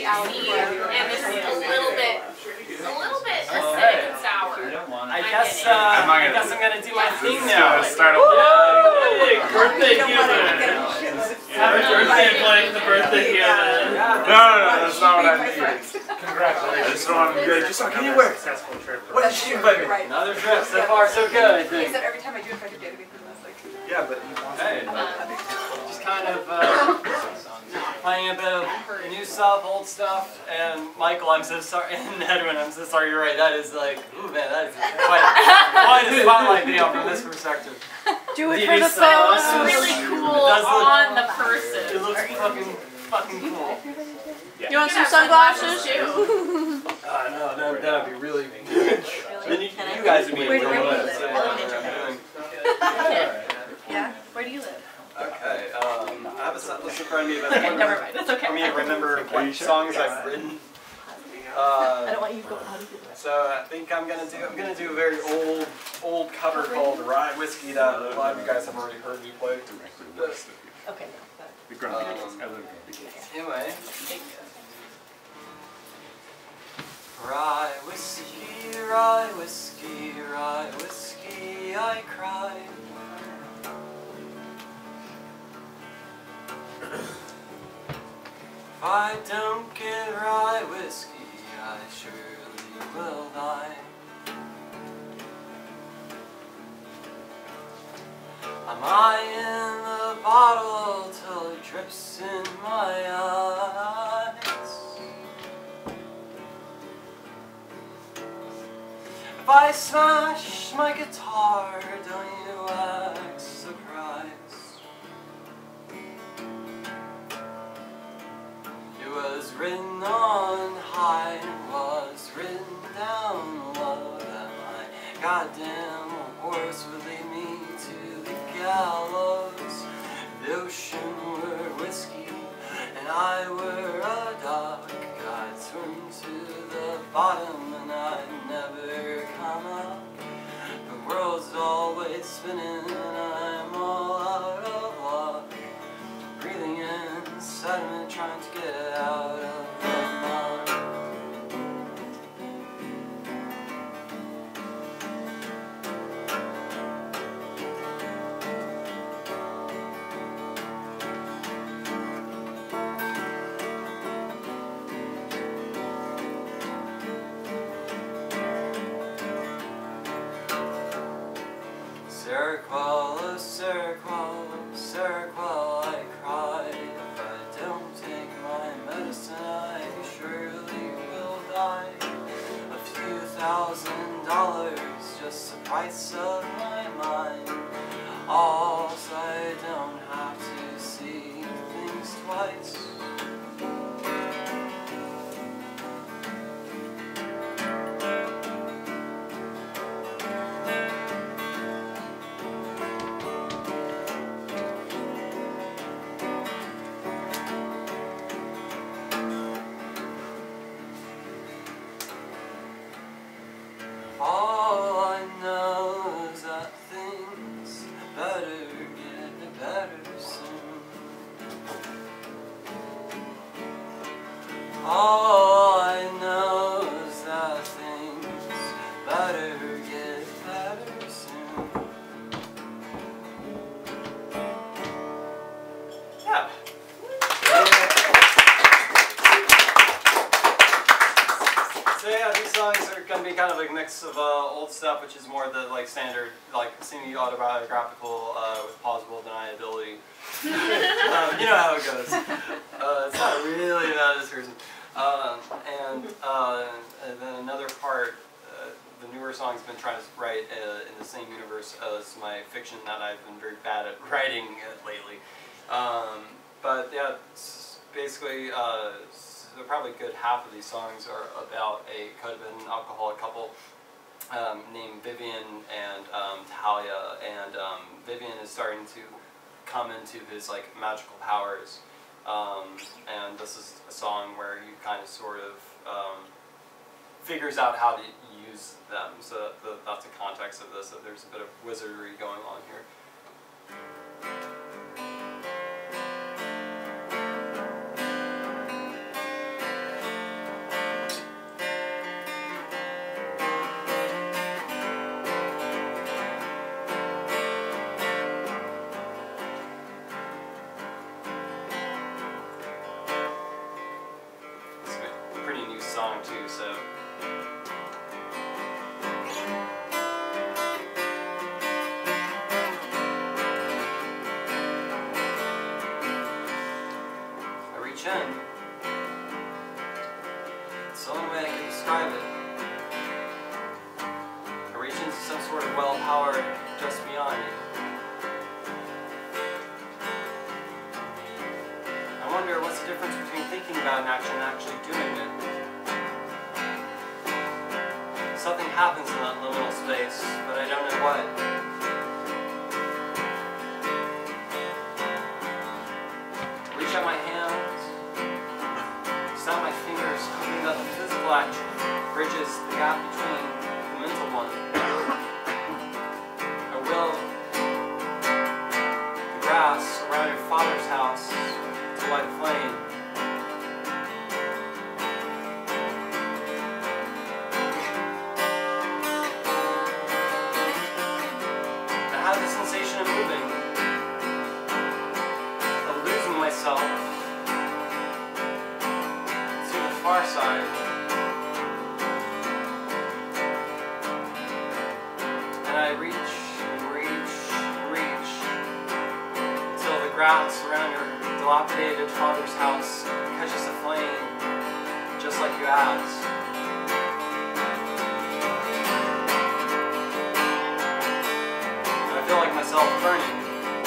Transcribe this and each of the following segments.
whiskey outie, and this is a little bit acidic and sour. I guess I'm gonna do my thing now. Start a birthday healer. Happy birthday, Blake, the birthday healer. No, that's not what I need. Congratulations. I just don't want to be like, just like anywhere. What did she invite me? Another trip, so far so good, I think. He said every time I do it, if I could get anything from this, like. Yeah, but hey, just kind of playing a bit of new stuff, old stuff, and Michael, I'm so sorry, and Edwin, I'm so sorry, you're right, that is like, ooh man, that is quite a spotlight video from this perspective. Do it for the photos. It's really cool on the person. It looks fucking cool. Yeah. You want some sunglasses? No, that'd be really good. Then you guys would be able to Yeah? Where do you live? Okay, I have a set list in front of me, but okay, never mind. That's okay. For me to remember what songs I've written. I don't want you to go. How do you do that? So I think I'm gonna do a very old cover called Rye Whiskey that a lot of you guys have already heard me play. Okay. Anyway. Rye whiskey, rye whiskey, rye whiskey, I cry. If I don't get rye whiskey, I surely will die. I'm eyeing the bottle till it drips in my eyes. If I smash my guitar, don't you act surprised. It was written on high, it was written down low, that my goddamn horse would lead me to the gallows. The ocean were whiskey, and I were a dog. I'd swim to the bottom, and I'd never come up. The world's always spinning, and I'm all out of luck. Breathing in sediment, trying to get it out of the mud. Seroquel, oh Seroquel, Seroquel, I cry. If I don't take my medicine, I surely will die. A few $1,000s, just the price of my mind. Also, I don't have to see things twice. All I know is that things better get better soon. All I know is that things better get better soon. Yeah. So yeah, these songs are going to be kind of like a mix of old stuff, which is more the like standard, like semi-autobiographical with plausible deniability. You know how it goes. It's not really about this person. And then another part, the newer song's been trying to write in the same universe as my fiction that I've been very bad at writing lately. But yeah, it's basically. So probably a good half of these songs are about a codependent alcoholic couple named Vivian and Talia, and Vivian is starting to come into his like magical powers, and this is a song where he kind of sort of figures out how to use them. So that's the context of this. So there's a bit of wizardry going on here. song too, so. I reach in. It's the only way I can describe it. I reach into some sort of well power just beyond me. I wonder what's the difference between thinking about an action and actually doing it. Something happens in that liminal space, but I don't know what. Reach out my hands, snap my fingers, hoping that the physical action bridges the gap between the mental one. I will the grass around your father's house to light a flame. I have the sensation of moving, of losing myself to the far side. And I reach and reach and reach until the grass around your dilapidated father's house catches a flame, just like you asked. And I feel like myself burning.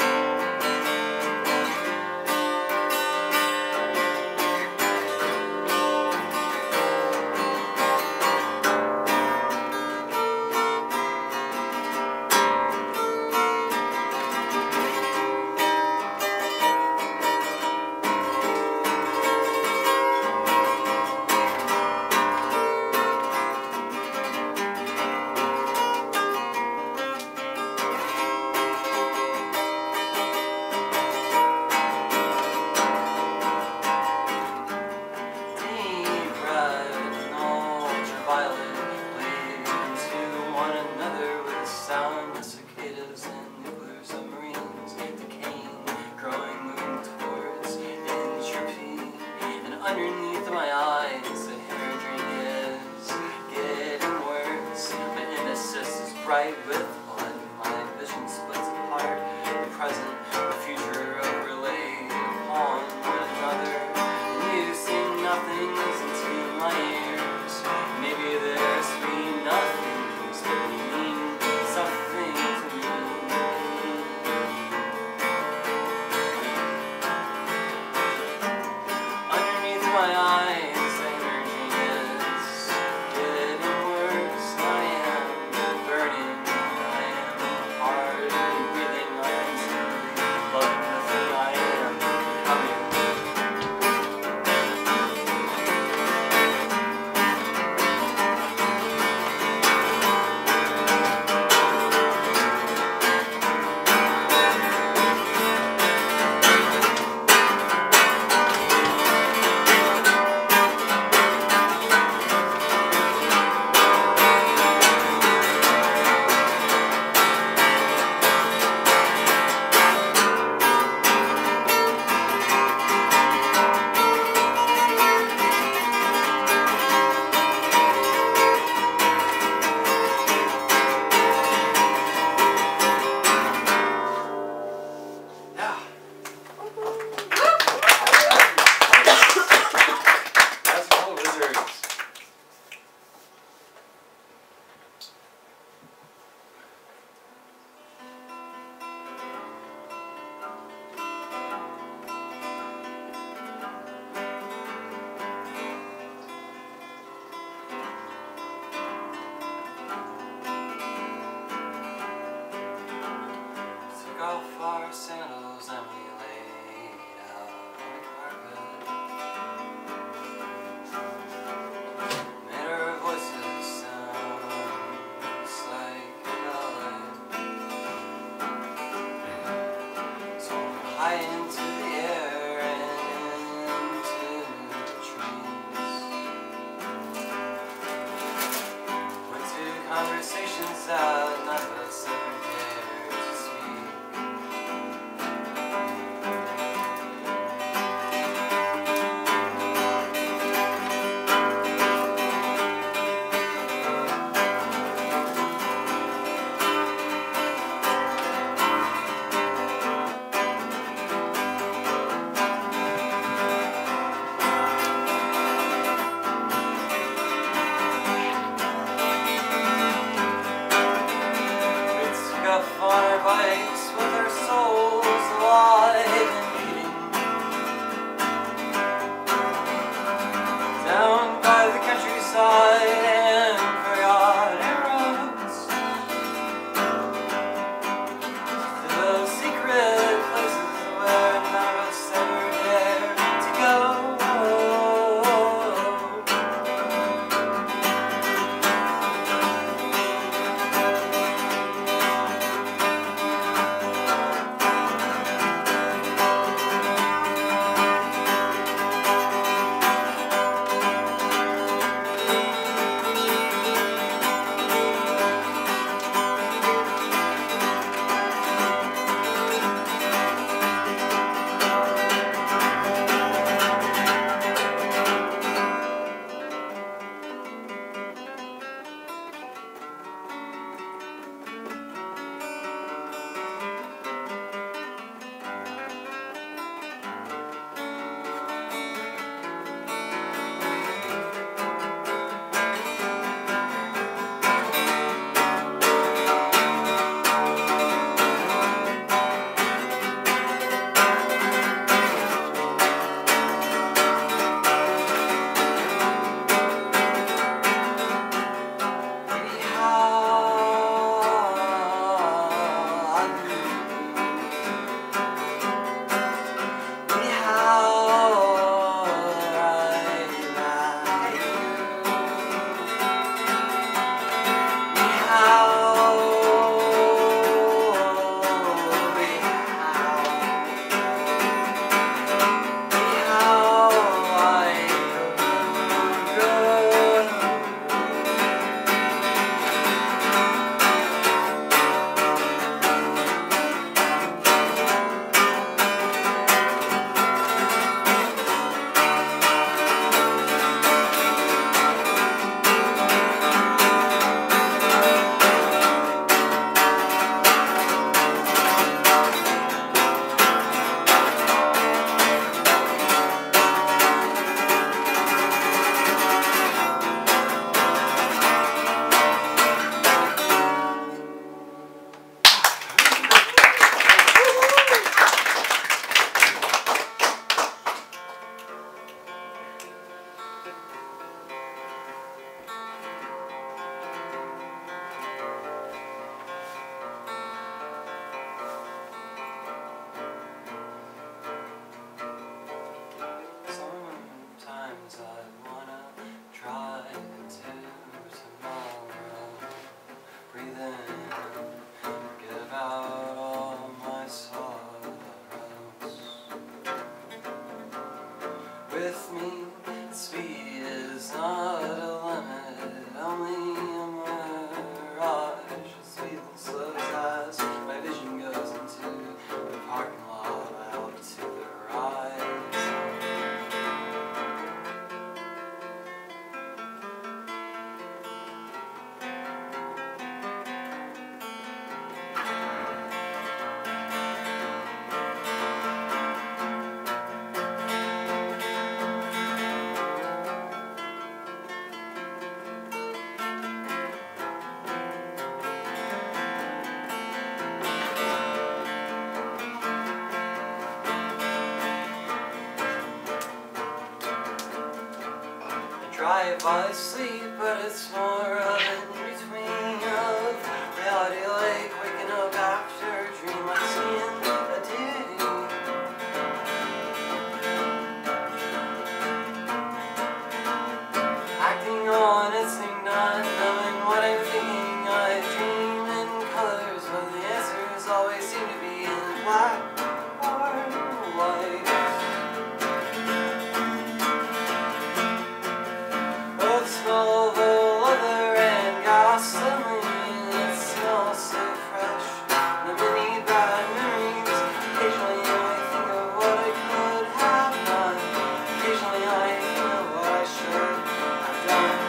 Underneath my eyes, the hemorrhaging is getting worse. My innocence is bright with blood. My vision splits apart. The present, the future overlaid upon one another. And you sing nothings into my ears. Maybe there's three nothings, but they mean something to me. My eyes, the energy is getting worse. I am burning, I am hard and breathing. I am simply but nothing. I am coming. Took off our sandals and we laid out on the carpet. Made our voices sound like a ballet. So high into the air and into the trees. Went to conversations that none of us ever dared to speak. countryside and forgotten roads, to those secret places where none of us ever dare to go. Sometimes I wanna try to tomorrow, breathe in, give out all my sorrows. With me, speed is not a limit, only a mirage. Speed slows as my vision goes into the parking lot out to the right. Drive by sleep, but it's more of an in-between of reality, like waking up after a dream, like seeing a duty. Acting on instinct, not knowing what I'm thinking. I dream in colors, but the answers always seem to be in black or white. Smell the leather and gasoline, it smells so fresh. The many bad memories. Occasionally I think of what I could have done. Occasionally I think of what I should have done.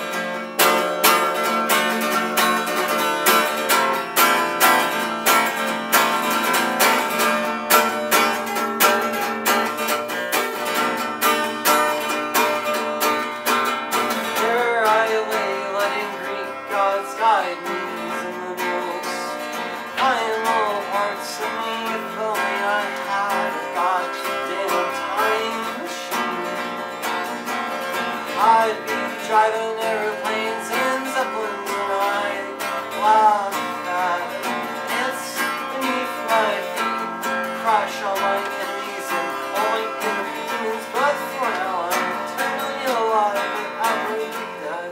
Guide me in the most primal parts of me. If only I had a goddamn time machine, I'd be driving airplanes and zeppelins and I laugh at ants beneath my feet, crush all my enemies and all my inner demons, but for now I'm eternally alive and outwardly dead.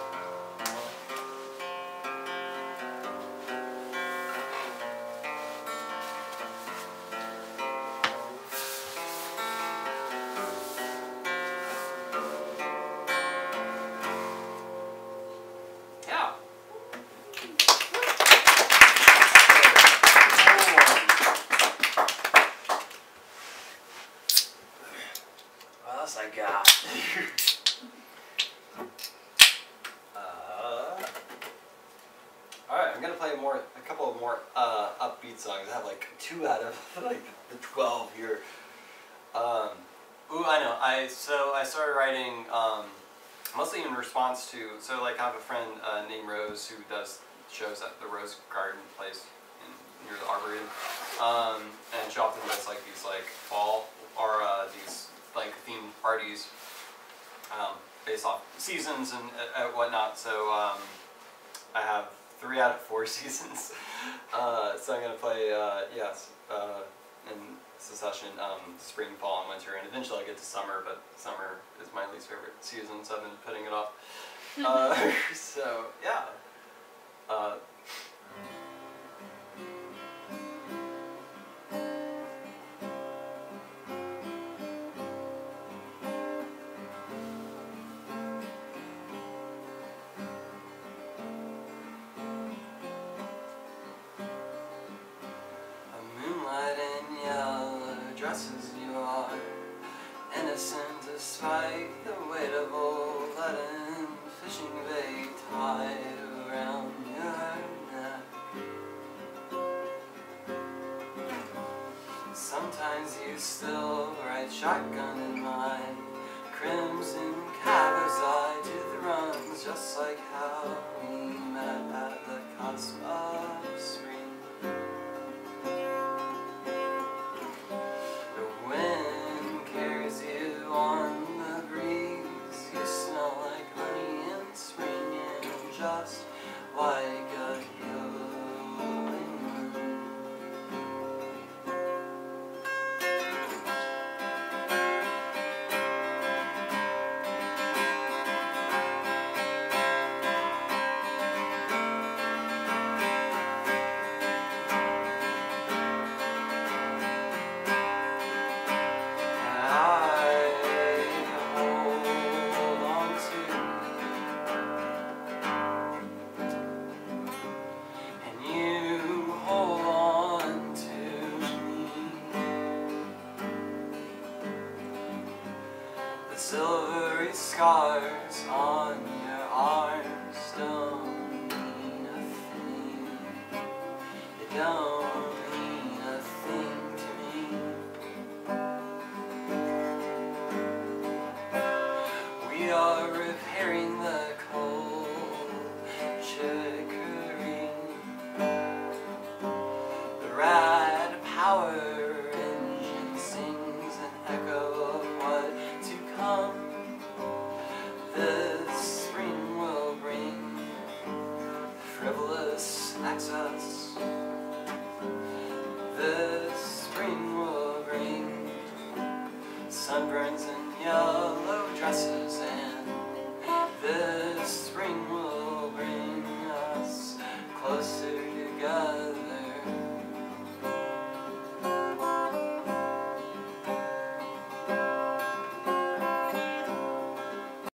Yeah. What else I got? Alright, I'm gonna play a couple of more upbeat songs. I have like 2 out of like the 12 here. Ooh, I know. I started writing mostly in response to, so like I have a friend named Rose who does shows at the Rose Garden place near the Arboretum, and she often does like these like fall or these like themed parties based off seasons and whatnot. So I have 3 out of 4 seasons. So I'm gonna play in succession spring, fall, and winter, and eventually I get to summer, but summer is my least favorite season, so I've been putting it off. So yeah. Moonlight in yellow dresses, you are innocent despite the weight of old leaden fishing bait tied around your neck. Sometimes you still ride shotgun in my crimson cab as I do the runs, just like how we met at the cusp of spring. Just like a healing moon. Silvery scars on your arms don't mean a thing. They don't mean a thing to me. We are repairing the cold chicory. The rad power engine sings an echo of what to come. This spring will bring frivolous access